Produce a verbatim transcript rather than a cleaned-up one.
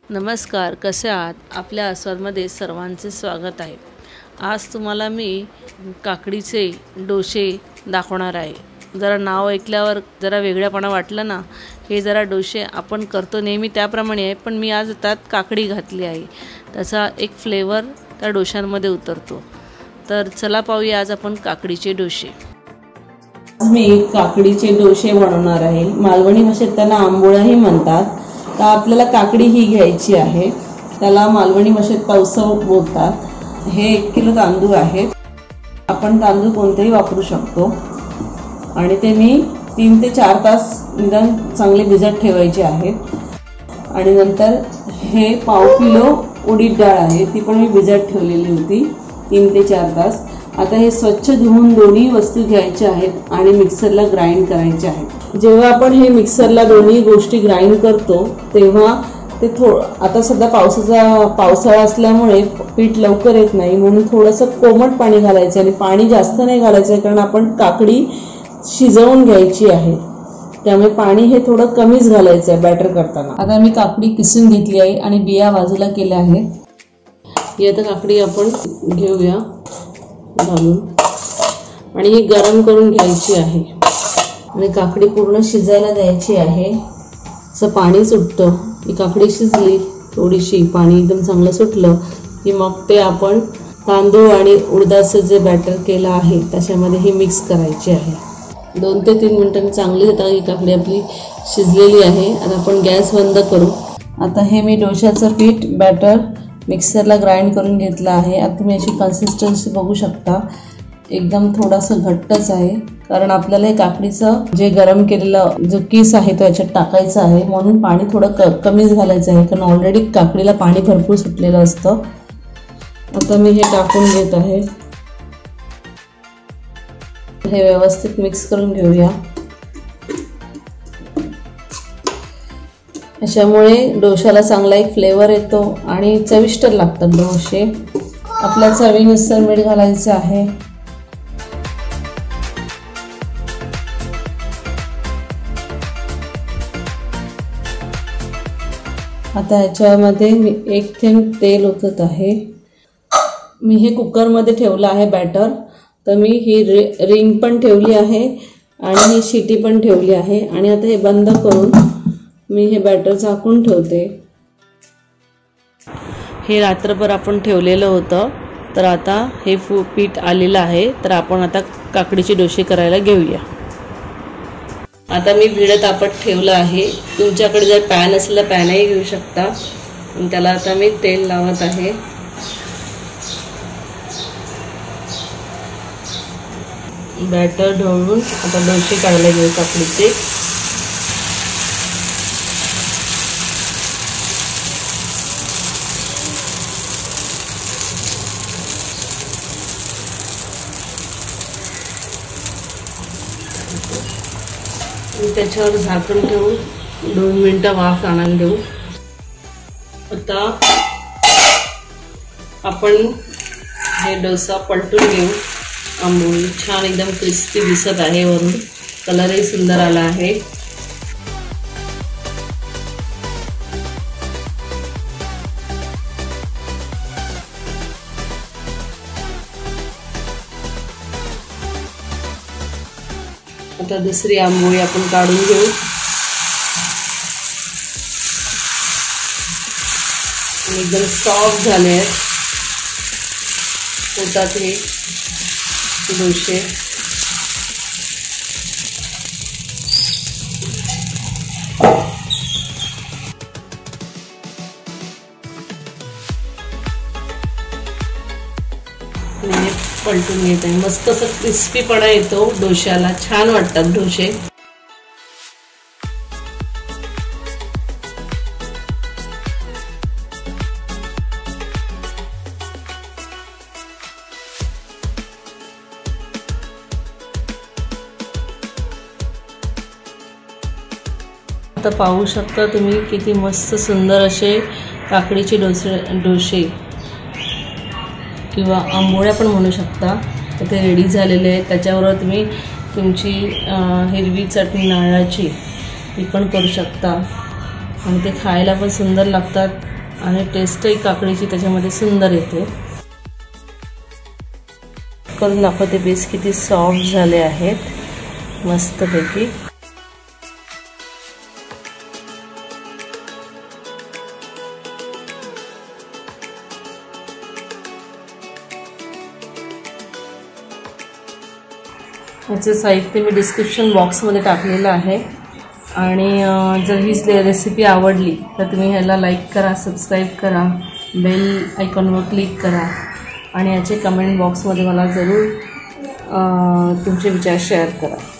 नमस्कार, कसे आहात? आपल्या आस्वादमध्ये सर्वांचे स्वागत आहे। आज तुम्हाला मी काकडीचे डोसे दाखवणार आहे। जरा नाव ऐकल्यावर जरा वेगळेपणा वाटलं ना। हे जरा डोसे आपण करतो नेहमी त्याप्रमाणे आहे, पण मी आज त्यात काकडी घातली आहे। त्याचा एक फ्लेवर त्या डोशांमध्ये उतरतो। तर चला पाहूया आज आपण काकडीचे डोसे। मी काकडीचे डोसे बनवणार आहे। मालवणी भाषेत त्याला आंबोळ्याही म्हणतात। तर आपल्याला काकडी ही घ्यायची आहे, त्याला मालवणी भाषेत पावसव बोलतात। हे एक किलो तांदूळ आहे, आपण तांदूळ कोणतेही वापरू शकतो। आणि ते मी तीन ते चार तास निदान चांगले भिजत ठेवायचे आहेत। आणि नंतर हे पाव किलो उडीद डाळ आहे, ती पण मी भिजत ठेवलेली होती तीन ते चार तास। आता हे स्वच्छ धुवून दोन्ही वस्तू घ्यायच्या आहेत आणि मिक्सरला ग्राइंड करायचे आहेत। जेव्हा आपण हे मिक्सरला दोन्ही गोष्टी ग्राइंड करतो तेव्हा ते थोडं, आता सध्या पावसाचा पावसाळा असल्यामुळे पीठ लवकर येत नाही, म्हणून थोडंसं कोमट पाणी घालायचं आणि पाणी जास्त नाही घालायचं, कारण आपण काकडी शिजवून घ्यायची आहे। त्यामुळे पाणी हे थोडं कमीच घालायचं आहे बॅटर करताना। आता मी काकडी किसून घेतली आहे आणि बिया बाजूला केल्या आहेत। ही आता काकडी आपण घेऊया घालून आणि ही गरम करून घ्यायची आहे आणि काकडी पूर्ण शिजायला द्यायची आहे। असं पाणी सुटतं, ही काकडी शिजली थोडीशी, पाणी एकदम चांगलं सुटलं की मग ते आपण तांदूळ आणि उडदाचं जे बॅटर केलं आहे त्याच्यामध्ये ही मिक्स करायची आहे। दोन ते तीन मिनिटांनी चांगली होता ही काकडी आपली शिजलेली आहे। आता आपण गॅस बंद करू। आता हे मी डोशाचं पीठ बॅटर मिक्सरला ग्राइंड करून घेतलं आहे। आता तुम्ही अशी कन्सिस्टन्सी बघू शकता, एकदम थोडंसं घट्टच आहे, कारण आपल्याला हे काकडीचं जे गरम केलेलं जो किस आहे तो याच्यात टाकायचा आहे, म्हणून पाणी थोडं क कमीच घालायचं आहे, कारण ऑलरेडी काकडीला पाणी भरपूर सुटलेलं असतं। आता मी हे टाकून घेत आहे, हे व्यवस्थित मिक्स करून घेऊया। अशामुळे डोशाला चांगला एक फ्लेवर येतो आणि चविष्ट लागतात डोसे। आपल्या चवीनुसार मीठ घालायचं आहे। आता याच्यामध्ये मी एक थेंब तेल ओतत आहे। मी हे कुकरमध्ये ठेवलं आहे बॅटर, तर मी ही रिंग पण ठेवली आहे आणि ही शिटी पण ठेवली आहे। आणि आता हे बंद करून मी हे बॅटर झाकून ठेवते। हे रात्रभर आपण ठेवलेलं होतं, तर आता हे फू पीठ आलेलं आहे, तर आपण आता काकडीचे डोसे करायला घेऊया। आता मी भिडत तापत ठेवलं आहे, तुमच्याकडे जर पॅन असेल तर पॅनही घेऊ शकता। त्याला आता मी तेल लावत आहे। बॅटर ढवळून आता डोसे काढायला घेऊ काकडीचे। त्याच्यावर झाकण ठेवून दोन मिनिटं वाफ आणायला देऊ। आता आपण हे डोसा पलटून घेऊ। आंबोळी छान एकदम क्रिस्पी दिसत आहे, वरून कलरही सुंदर आला आहे। आता दुसरी आंबोळी आपण काढून घेऊ। एकदम सॉफ्ट झाले आहेत पोटात हे डोसे। पलटून घेत आहे, मस्त असं क्रिस्पीपणा येतो डोश्याला, छान वाटतात डोसे। आता पाहू शकता तुम्ही किती मस्त सुंदर असे काकडीचे डोसे डोसे किंवा आंबोळ्या पण म्हणू शकता, तर ते रेडी झालेले आहेत। त्याच्यावर तुम्ही तुमची हिरवी चटणी नारळाची ती पण करू शकता आणि ते खायला पण सुंदर लागतात। आणि टेस्टही काकडीची त्याच्यामध्ये सुंदर येते. करून दाखवते पीस किती सॉफ्ट झाले आहेत मस्तपैकी. याचं साहित्य मी डिस्क्रिप्शन बॉक्समध्ये टाकलेलं आहे. आणि जर ही रेसिपी आवडली तर तुम्ही ह्याला लाईक करा, सबस्क्राईब करा, बेल आयकॉनवर क्लिक करा आणि याचे कमेंट बॉक्समध्ये मला जरूर तुमचे विचार शेअर करा.